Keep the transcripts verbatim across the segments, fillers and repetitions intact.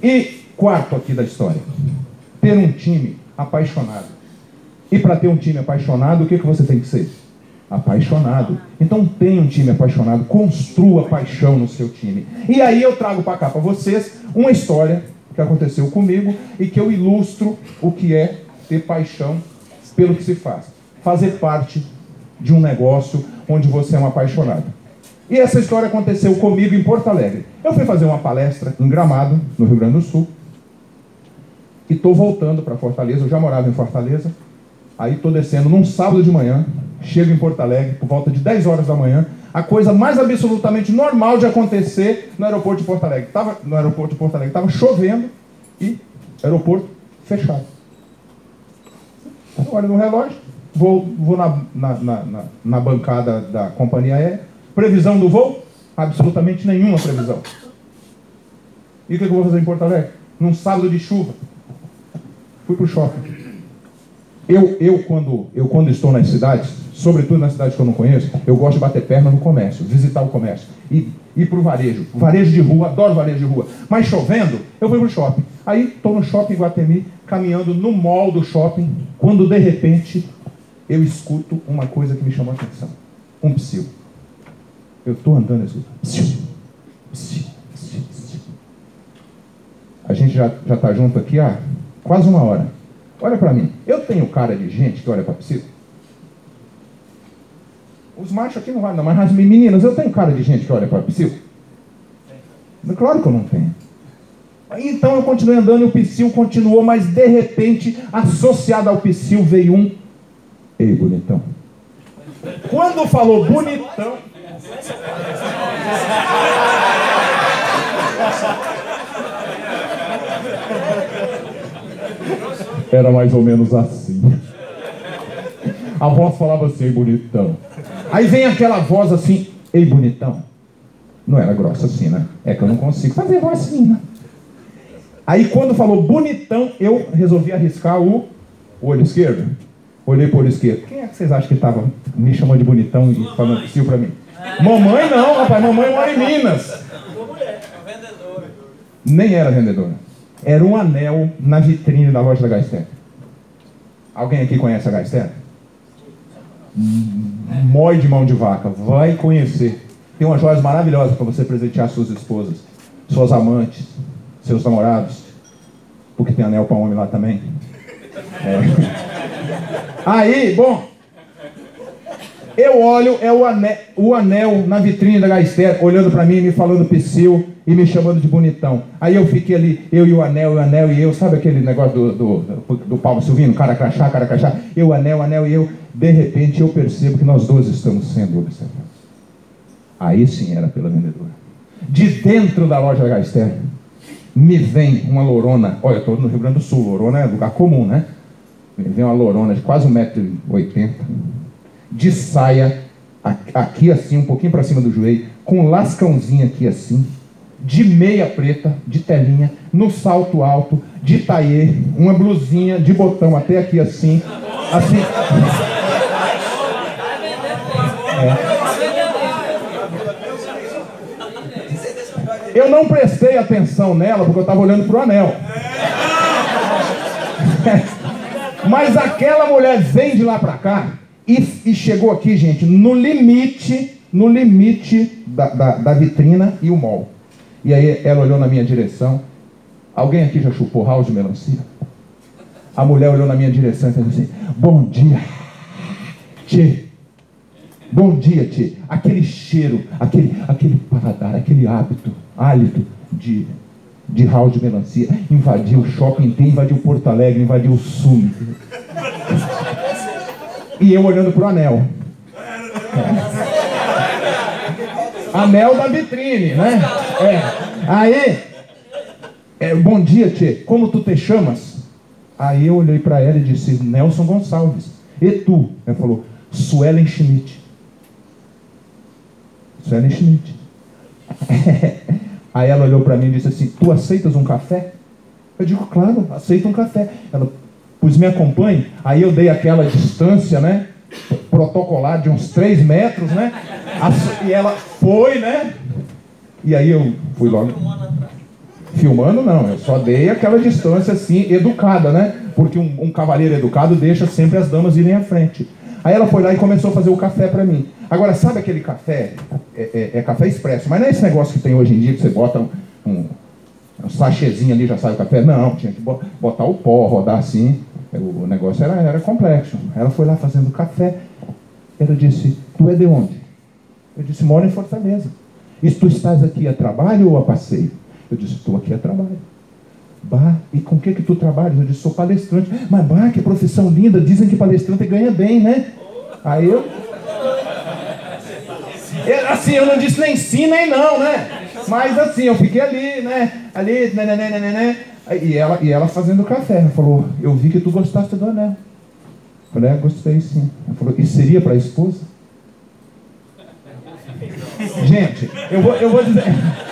E quarto aqui da história, ter um time apaixonado. E para ter um time apaixonado, o que, que você tem que ser? Apaixonado. Então tenha um time apaixonado, construa paixão no seu time. E aí eu trago para cá para vocês uma história que aconteceu comigo e que eu ilustro o que é ter paixão pelo que se faz. Fazer parte de um negócio onde você é um apaixonado. E essa história aconteceu comigo em Porto Alegre. Eu fui fazer uma palestra em Gramado, no Rio Grande do Sul, e estou voltando para Fortaleza. Eu já morava em Fortaleza. Aí estou descendo num sábado de manhã, chego em Porto Alegre por volta de dez horas da manhã, a coisa mais absolutamente normal de acontecer no aeroporto de Porto Alegre. Tava, no aeroporto de Porto Alegre estava chovendo e aeroporto fechado. Olho no relógio, vou, vou na, na, na, na bancada da companhia aérea, previsão do voo? Absolutamente nenhuma previsão. E o que eu vou fazer em Porto Alegre? Num sábado de chuva. Fui para o shopping. Eu, eu, quando, eu, quando estou nas cidades, sobretudo nas cidades que eu não conheço, eu gosto de bater perna no comércio, visitar o comércio, e ir para o varejo. Varejo de rua, adoro varejo de rua. Mas chovendo, eu fui para o shopping. Aí estou no shopping Guatemi, caminhando no mall do shopping, quando de repente eu escuto uma coisa que me chamou a atenção. Um psiu. Eu estou andando e escuto. Psiu, psiu, psiu, psiu. A gente já está junto aqui há quase uma hora. Olha para mim, eu tenho cara de gente que olha para psiu? Os machos aqui não vai não, mas as meninas, eu tenho cara de gente que olha para psiu? Claro que eu não tenho. Então eu continuei andando e o psiu continuou, mas de repente, associado ao psiu, veio um... Ei, bonitão. Quando falou bonitão... Era mais ou menos assim. A voz falava assim, ei, bonitão. Aí vem aquela voz assim, ei, bonitão. Não era grossa assim, né? É que eu não consigo fazer voz fina. Aí quando falou bonitão, eu resolvi arriscar o, o olho esquerdo. Olhei para o olho esquerdo. Quem é que vocês acham que estava me chamando de bonitão e falando psiu para mim? Mamãe não, rapaz. Mamãe mora em Minas. Nem era vendedora. Era um anel na vitrine da loja da Gaster. Alguém aqui conhece a Gaster? Mói de mão de vaca. Vai conhecer. Tem umas joias maravilhosas para você presentear suas esposas, suas amantes, seus namorados. Porque tem anel para homem lá também. É. Aí, bom, eu olho, é o anel, o anel na vitrine da Gaster, olhando para mim, me falando psiu e me chamando de bonitão. Aí eu fiquei ali, eu e o anel, o anel e eu, sabe aquele negócio do, do, do, do Paulo Silvino, cara crachá, cara crachá, eu, o anel, o anel e eu, de repente eu percebo que nós dois estamos sendo observados. Aí sim era pela vendedora. De dentro da loja da Gaster, me vem uma lourona, olha, eu estou no Rio Grande do Sul, lourona é lugar comum, né? Me vem uma lourona de quase um metro e oitenta, de saia, aqui assim, um pouquinho para cima do joelho, com um lascãozinho aqui assim, de meia preta, de telinha, no salto alto, de taiê, uma blusinha de botão até aqui assim, assim. É. Eu não prestei atenção nela porque eu estava olhando para o anel. Mas aquela mulher vem de lá para cá e, e chegou aqui, gente, no limite, no limite da, da, da vitrina e o mall. E aí ela olhou na minha direção. Alguém aqui já chupou house de melancia? A mulher olhou na minha direção e fez assim, bom dia, tchê. Bom dia, tchê. Aquele cheiro, aquele, aquele paladar, aquele hábito, hálito de, de house de melancia invadiu o shopping inteiro, invadiu Porto Alegre, invadiu o Sul. E eu olhando pro anel. É. Anel da vitrine, né? É. Aí, é, bom dia, tchê. Como tu te chamas? Aí eu olhei para ela e disse, Nelson Gonçalves. E tu? Ela falou, Suelen Schmidt. Suelen Schmidt. Aí ela olhou para mim e disse assim, tu aceitas um café? Eu digo, claro, aceito um café. Ela, pois me acompanhe. Aí eu dei aquela distância, né? Protocolar de uns três metros, né? E ela foi, né? E aí eu fui logo. Filmando não, eu só dei aquela distância assim, educada, né? Porque um, um cavalheiro educado deixa sempre as damas irem à frente. Aí ela foi lá e começou a fazer o café pra mim. Agora, sabe aquele café? É, é, é café expresso, mas não é esse negócio que tem hoje em dia, que você bota um, um, um sachêzinho ali, já sai o café. Não, tinha que botar o pó, rodar assim. O negócio era, era complexo. Ela foi lá fazendo o café. Ela disse, tu é de onde? Eu disse, moro em Fortaleza. E tu estás aqui a trabalho ou a passeio? Eu disse, estou aqui a trabalho. Bah, e com o que que tu trabalhas? Eu disse, sou palestrante. Mas bah, que profissão linda, dizem que palestrante ganha bem, né? Aí eu... eu assim, eu não disse nem sim, nem não, né? Mas assim, eu fiquei ali, né? Ali, né, né, né, né, né. E ela, e ela fazendo café. Ela falou, eu vi que tu gostaste do anel. Eu falei, é, gostei sim. Ela falou, e seria para a esposa? Gente, eu vou, eu vou dizer...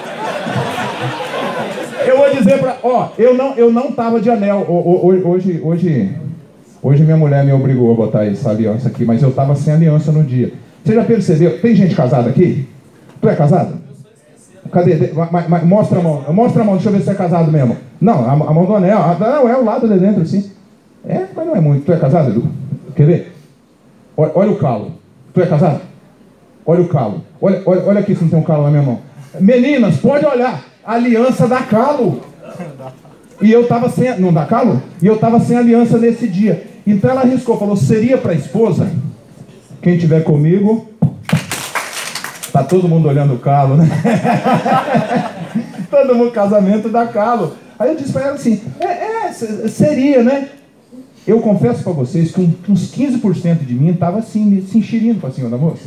Eu vou dizer para... Ó, eu não eu não tava de anel. Hoje, hoje, hoje minha mulher me obrigou a botar essa aliança aqui, mas eu tava sem aliança no dia. Você já percebeu? Tem gente casada aqui? Tu é casado? Cadê? Mostra a mão. Mostra a mão, deixa eu ver se você é casado mesmo. Não, a, a mão do anel. Não, é o lado de dentro, assim. É, mas não é muito. Tu é casado, Edu? Quer ver? Olha, olha o calo. Tu é casado? Olha o calo. Olha, olha, olha aqui se não tem um calo na minha mão. Meninas, pode olhar. A aliança dá calo. E eu tava sem... Não dá calo? E eu tava sem aliança nesse dia. Então ela arriscou, falou, seria para a esposa? Quem tiver comigo... Tá todo mundo olhando o calo, né? Todo mundo, casamento dá calo. Aí eu disse para ela assim, é, é, seria, né? Eu confesso para vocês que uns quinze por cento de mim estava assim, se enxerindo para cima da moça.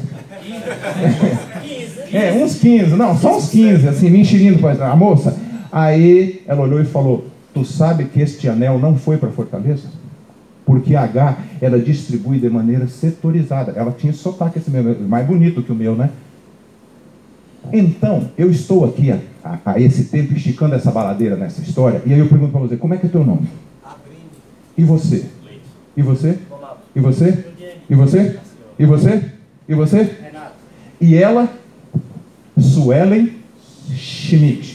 É, uns quinze, não, só uns quinze, assim, me enxerindo para a moça. Aí ela olhou e falou, tu sabe que este anel não foi para Fortaleza? Porque a H, ela distribui de maneira setorizada. Ela tinha sotaque esse meu, mais bonito que o meu, né? Então, eu estou aqui a, a, a esse tempo esticando essa baladeira nessa história, e aí eu pergunto para você, como é que é teu nome? E você? E você? E você? E você? E você? E você? E ela? Suelen Schmidt.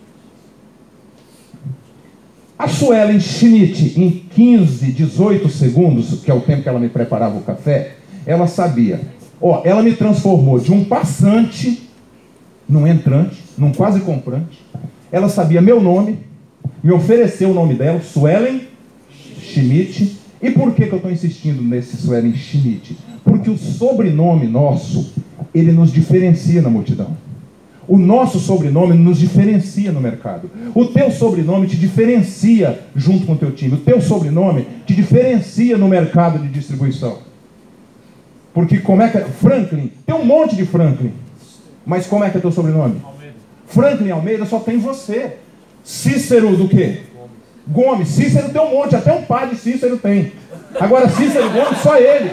A Suelen Schmidt, em quinze, dezoito segundos, que é o tempo que ela me preparava o café, ela sabia. Ó, ela me transformou de um passante num entrante, num quase comprante. Ela sabia meu nome, me ofereceu o nome dela, Suelen Schmidt. E por que que eu estou insistindo nesse Suelen Schmidt? Porque o sobrenome nosso, ele nos diferencia na multidão. O nosso sobrenome nos diferencia no mercado. O teu sobrenome te diferencia junto com o teu time. O teu sobrenome te diferencia no mercado de distribuição. Porque como é que é? Franklin, tem um monte de Franklin. Mas como é que é teu sobrenome? Almeida. Franklin Almeida só tem você. Cícero do quê? Gomes. Cícero tem um monte, até um padre Cícero tem. Agora Cícero Gomes, só ele.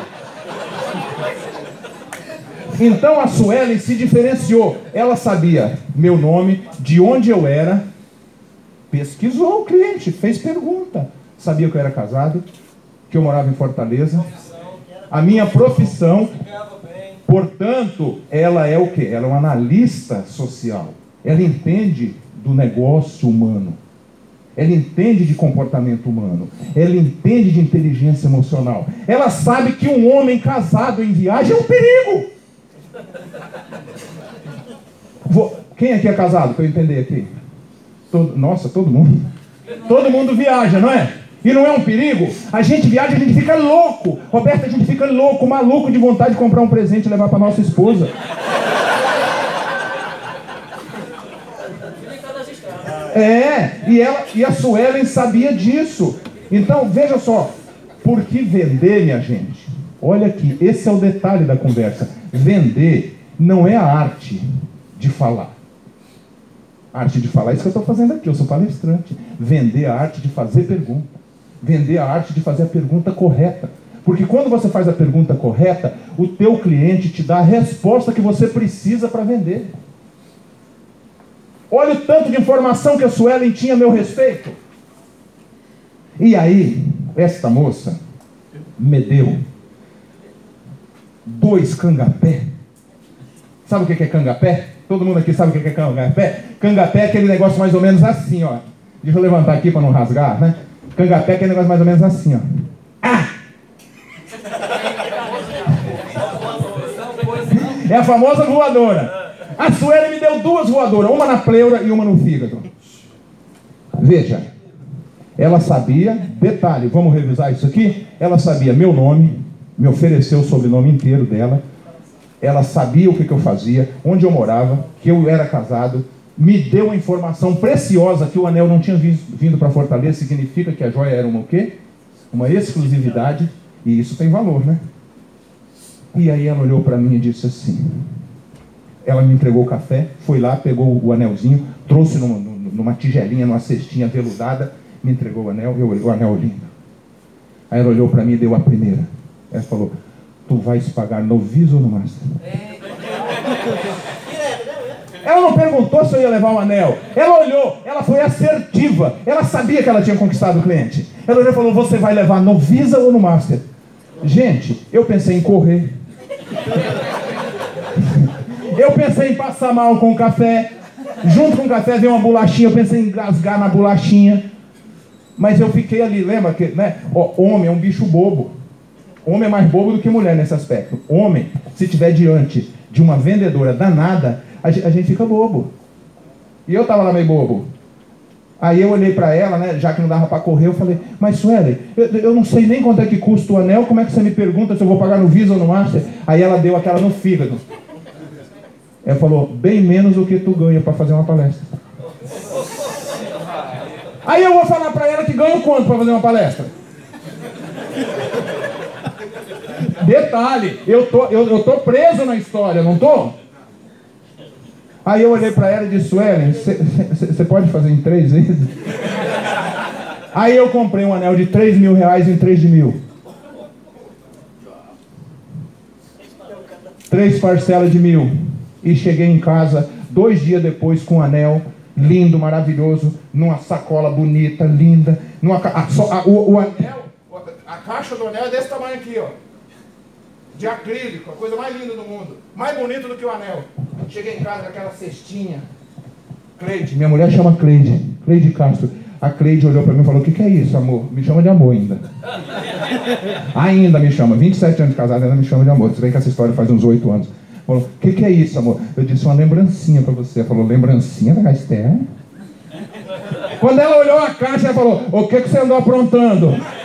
Então a Suelen se diferenciou. Ela sabia meu nome, de onde eu era, pesquisou o cliente, fez pergunta. Sabia que eu era casado, que eu morava em Fortaleza, a minha profissão. Portanto, ela é o quê? Ela é uma analista social. Ela entende do negócio humano. Ela entende de comportamento humano. Ela entende de inteligência emocional. Ela sabe que um homem casado em viagem é um perigo. Vou... Quem aqui é casado, para eu entender aqui? Todo... Nossa, todo mundo. Todo mundo viaja, não é? E não é um perigo? A gente viaja, a gente fica louco. Roberto, a gente fica louco, maluco de vontade de comprar um presente e levar para nossa esposa. É, e, ela, e a Suelen sabia disso. Então, veja só. Por que vender, minha gente? Olha aqui, esse é o detalhe da conversa. Vender não é a arte de falar. A arte de falar é isso que eu estou fazendo aqui, eu sou palestrante. Vender é a arte de fazer pergunta. Vender a arte de fazer a pergunta correta. Porque quando você faz a pergunta correta, o teu cliente te dá a resposta que você precisa para vender. Olha o tanto de informação que a Suelen tinha a meu respeito. E aí, esta moça me deu dois cangapé. Sabe o que é cangapé? Todo mundo aqui sabe o que é cangaté? Cangaté é aquele negócio mais ou menos assim, ó. Deixa eu levantar aqui para não rasgar, né? Cangaté é aquele negócio mais ou menos assim, ó. Ah! É a famosa voadora. A Sueli me deu duas voadoras, uma na pleura e uma no fígado. Veja, ela sabia, detalhe, vamos revisar isso aqui? Ela sabia meu nome, me ofereceu o sobrenome inteiro dela. Ela sabia o que, que eu fazia, onde eu morava, que eu era casado. Me deu uma informação preciosa que o anel não tinha vindo para Fortaleza. Significa que a joia era uma o quê? Uma exclusividade. E isso tem valor, né? E aí ela olhou para mim e disse assim... Ela me entregou o café, foi lá, pegou o anelzinho, trouxe numa, numa tigelinha, numa cestinha veludada, me entregou o anel, eu olhei, o anel lindo. Aí ela olhou para mim e deu a primeira. Ela falou, tu vais pagar no Visa ou no Master? Ela não perguntou se eu ia levar o anel. Ela olhou, ela foi assertiva. Ela sabia que ela tinha conquistado o cliente. Ela olhou e falou, você vai levar no Visa ou no Master? Gente, eu pensei em correr. Eu pensei em passar mal com o café. Junto com o café veio uma bolachinha. Eu pensei em engasgar na bolachinha. Mas eu fiquei ali, lembra que, né? Ó, homem é um bicho bobo. Homem é mais bobo do que mulher nesse aspecto. Homem, se estiver diante de uma vendedora danada, a gente, a gente fica bobo. E eu tava lá meio bobo. Aí eu olhei para ela, né? Já que não dava para correr, eu falei, mas Sueli, eu, eu não sei nem quanto é que custa o anel, como é que você me pergunta se eu vou pagar no Visa ou no Master? Aí ela deu aquela no fígado. Ela falou, bem menos do que tu ganha para fazer uma palestra. Aí eu vou falar para ela que ganho quanto para fazer uma palestra? Detalhe, eu tô, eu, eu tô preso na história, não tô? Aí eu olhei para ela e disse, Sueli, você pode fazer em três vezes? Aí eu comprei um anel de três mil reais em três de mil. Três parcelas de mil. E cheguei em casa dois dias depois com um anel lindo, maravilhoso, numa sacola bonita, linda. Numa, a, a, o, o anel, a caixa do anel é desse tamanho aqui, ó. De acrílico, a coisa mais linda do mundo. Mais bonito do que o anel. Cheguei em casa com aquela cestinha. Cleide, minha mulher chama Cleide. Cleide Castro. A Cleide olhou para mim e falou, o que, que é isso, amor? Me chama de amor ainda. Ainda me chama. vinte e sete anos de casado, ainda me chama de amor. Você vê que essa história faz uns oito anos. Falou, o que, que é isso, amor? Eu disse, uma lembrancinha para você. Ela falou, lembrancinha da Esther? Quando ela olhou a caixa, ela falou, o que, que você andou aprontando?